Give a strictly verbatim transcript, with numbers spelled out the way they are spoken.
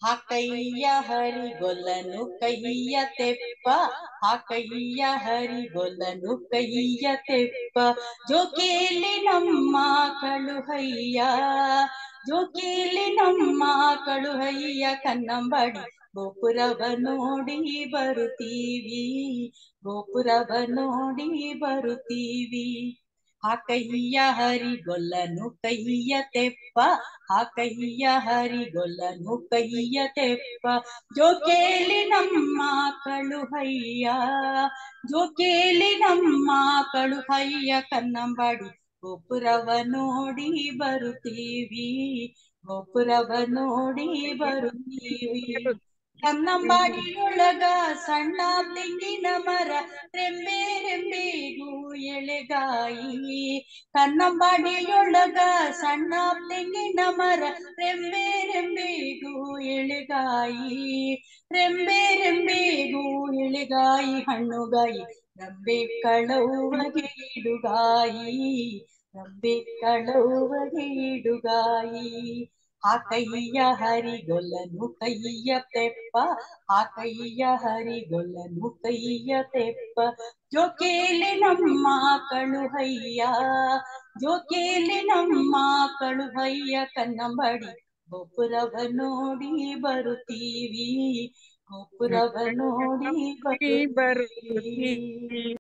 ಹಾಕಯ್ಯ ಹರಿಗೊಲ್ಲನು ಕೈಯ ತೆಪ್ಪ ಹಾಕಯ್ಯ ಹರಿಗೊಲ್ಲನು ಕೈಯ ತೆಪ್ಪ ಜೋಕೇಲಿ ನಮ್ಮ ಕಳುಹಯ್ಯ ಜೋಕೇಲಿ ನಮ್ಮ ಕಳುಹಯ್ಯ ಕನ್ನಂಬಾಡಿ ಗೋಪುರವ ನೋಡಿ ಬರುತ್ತೀವಿ ಗೋಪುರವ ನೋಡಿ ಬರುತ್ತೀವಿ ಹಾಕಯ್ಯ ಹರಿಗೊಲ್ಲನು ಕೈಯ ತೆಪ್ಪ ಹಾಕಯ್ಯ ಹರಿಗೊಲ್ಲನು ಕೈಯ ತೆಪ್ಪ ಜೋಕೇಲಿ ನಮ್ಮ ಕಳುಹಯ್ಯ ಜೋಕೇಲಿ ನಮ್ಮ ಕಳುಹಯ್ಯ ಕನ್ನಂಬಾಡಿ ಗೋಪುರವ ನೋಡಿ ಬರುತ್ತೀವಿ ಗೋಪುರವ ನೋಡಿ ಬರುತ್ತೀವಿ ಕನ್ನಂಬಾಡಿಯೊಳಗ ಸಣ್ಣ ತೆಂಗಿನ ಮರ ರೆಂಬೆ ರೆಂಬೆಗೂ ಎಳೆಗಾಯಿ ಕನ್ನಂಬಾಡಿಯೊಳಗ ಸಣ್ಣ ತೆಂಗಿನ ಮರ ರೆಂಬೆ ರೆಂಬೆಗೂ ಎಳೆಗಾಯಿ ರೆಂಬೆ ರೆಂಬೆಗೂ ಎಳೆಗಾಯಿ ಹಣ್ಣುಗಾಯಿ ರೆಂಬೆ ಕಳೌವಗೆ ಇಡುಗಾಯಿ ರೆಂಬೆ ಕಳೌವಗೆ ಇಡುಗಾಯಿ ಹಾಕಯ್ಯ ಹರಿಗೊಲ್ಲನು ಕೈಯ ತೆಪ್ಪ ಹಾಕಯ್ಯ ಹರಿಗೊಲ್ಲನು ಕೈಯ ತೆಪ್ಪ ಜೋಕೇಲಿ ನಮ್ಮ ಕಳುಹಯ್ಯ ಜೋಕೇಲಿ ನಮ್ಮ ಕಳುಹಯ್ಯ ಕನ್ನಂಬಾಡಿ ಗೋಪುರವ ನೋಡಿ ಬರುತ್ತೀವಿ ಗೋಪುರವ ನೋಡಿ ಬರುತ್ತೀವಿ ಬರುತ್ತೀವಿ